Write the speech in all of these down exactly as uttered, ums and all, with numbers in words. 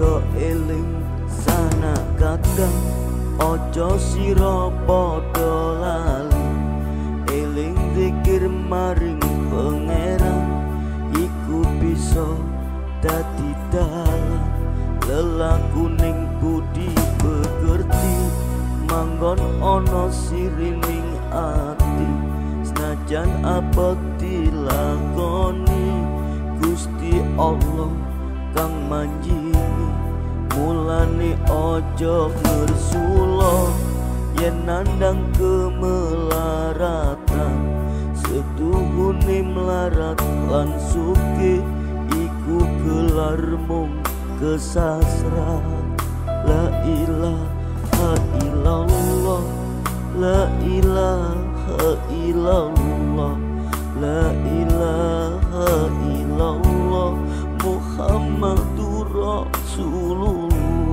Padha eling sana kadang ojo sira padha lali. Eling zikir maring pangeran iku bisa dadi dalan. Lelakuning budi pekerti manggon ana sirining ati. Senajan apa dilakoni Gusti Allah kang manjingi. Mulane ojo ngersula yen nandang kemelaratan. Setuhune melarat lan sugih iku gelar mung kesasra. La ilaha illallah, la ilaha illallah, la ilaha illallah, Muhammadur Rasulullah.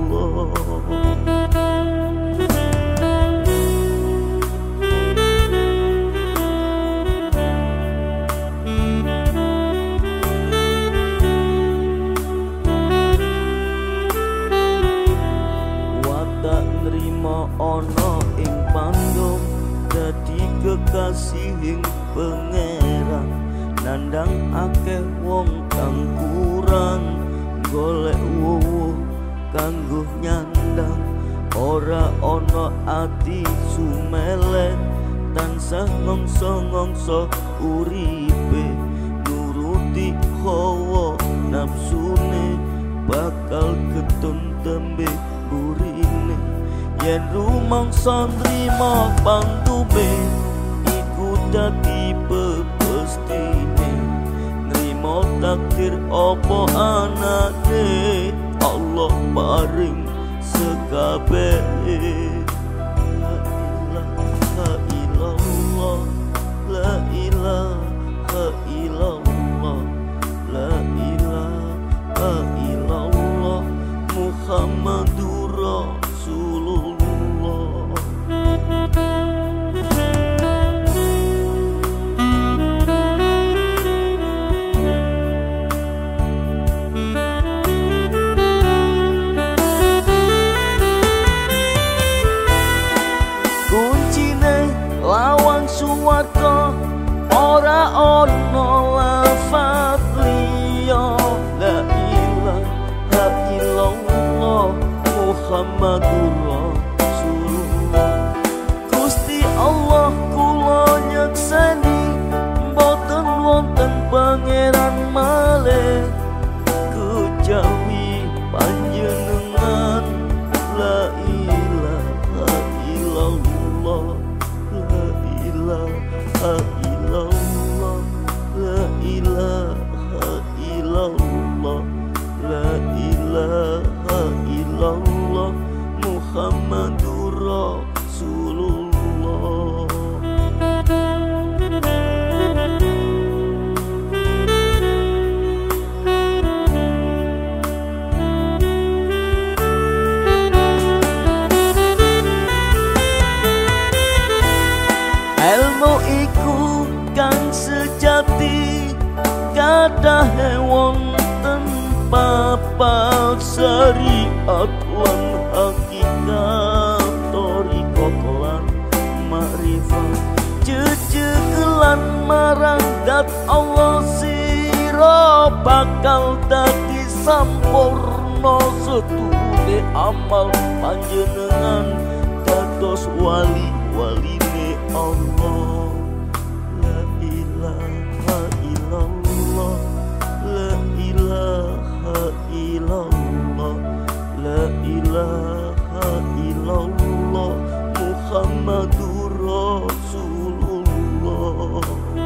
Watak nrimo ana ing pandum dadi kekasihing pangeran. Nandang akeh wong kang kurang golek wuwuh kanggo nyandang. Ora ana ati sumele tansah ngongso-ngongso uripe. Nuruti hawa nafsune bakal ketun tembe burine. Yen rumangsa nrimo pangtume iku dadi pepestine. Nrimo takdir apa anane Allah paring sekabehe. La ilaha illallah, la ilaha illallah, la ilaha illallah, Muhammadur Rasulullah. Kuncine lawang suwarga ora ana lafaz liya. La ilaha illallah, Muhammadur Rasulullah. Gusti Allah kula nyekseni mboten wonten pangeran malih kejawi panjenengan. La ilaha illallah, la ilaha illallah, la ilaha illallah, la ilaha illallah, Muhammadur Rasulullah. Ilmu iku kang sejati kadahe wonten papat syariat lan hakikat thariqat lan makrifat. Jejegelan marang zat Allah sira bakal dadi sampurna. Sedune amal panjenengan dados wali-waline Allah. La ilaha illallah, la ilaha illallah, la ilaha illallah, Muhammadur Rasulullah.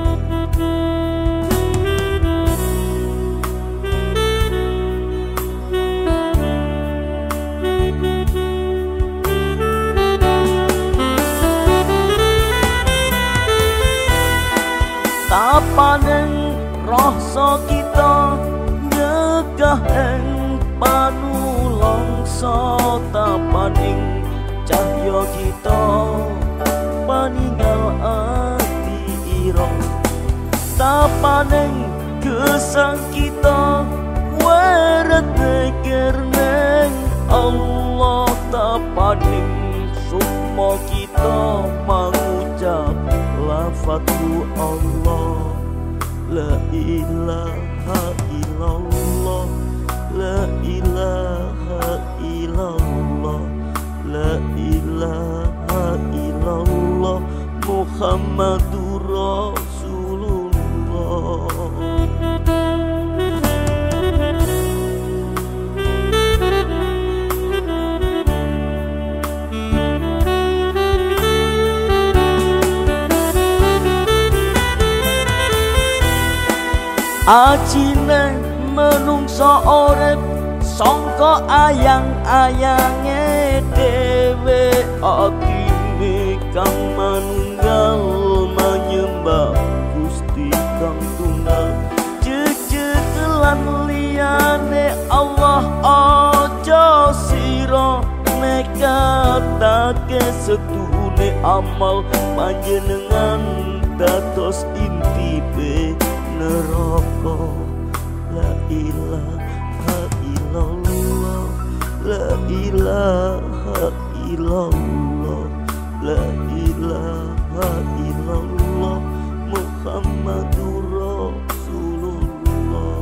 Tapaning rasa kita nyegah ing panulangsa. Tapaning cahya kita paninggal ati ira. Tapaning gesang kita weret kerne paning sukma kita mengucap lafadzu Allah. La ilaha illallah, la ilaha illallah, la ilaha illallah, Muhammadur Rasulullah. Ajine menungso urip sangka ayang-ayange dhewe, atine kang manunggal menyembah Gusti kang tunggal. Jejegelan liyane Allah aja sira nekatake, setune amal panjenengan dados intipe neraka. La ilaha illallah, la ilaha illallah, la ilaha illallah, Muhammadur Rasulullah.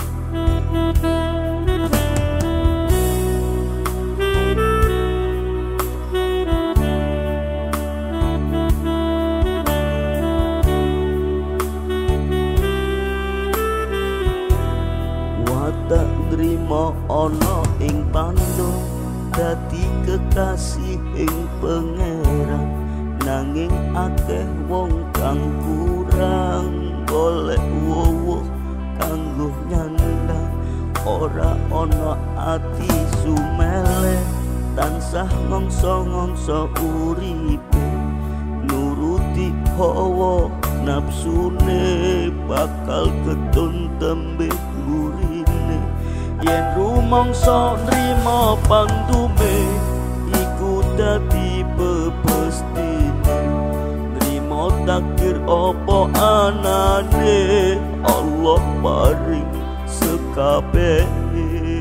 Tak nrimo ana ing pando dadi kekasih ing pangeran, nanging akeh wong kang kurang golek wuwuh kanggo nyandang. Ora ana ati sumele tansah ngongso-ngongso uripe, nuruti hawa nafsune bakal ketun tembe gurine. Yen rumangsa nrimo pandume iku dadi pepestine, nrimo takdir apa anane Allah paring sekabehe.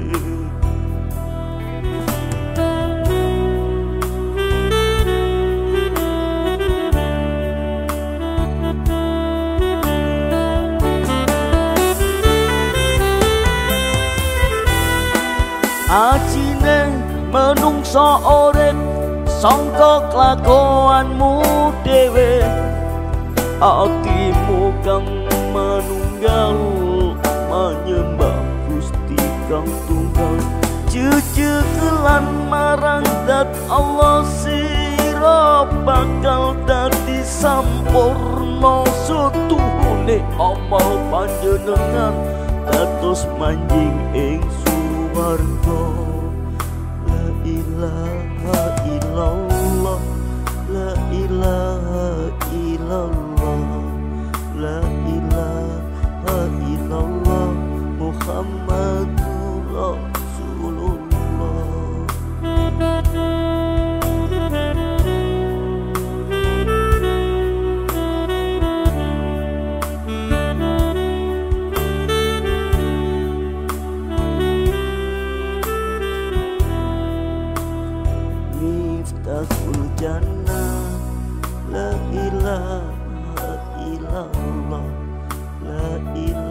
Ajine menungso urip sangka kelakuanmu dhewe, atimu kang manunggal menyembah Gusti kang tunggal. Jejegelan marang zat Allah sira bakal dadi sampurna, setuhune amal panjenengan dados manjing ing warga. La ilaha illallah, la ilaha illallah, la ilaha illallah, Muhammadur Rasulullah. Miftahul jannah, la ilaha illallah, la ilaha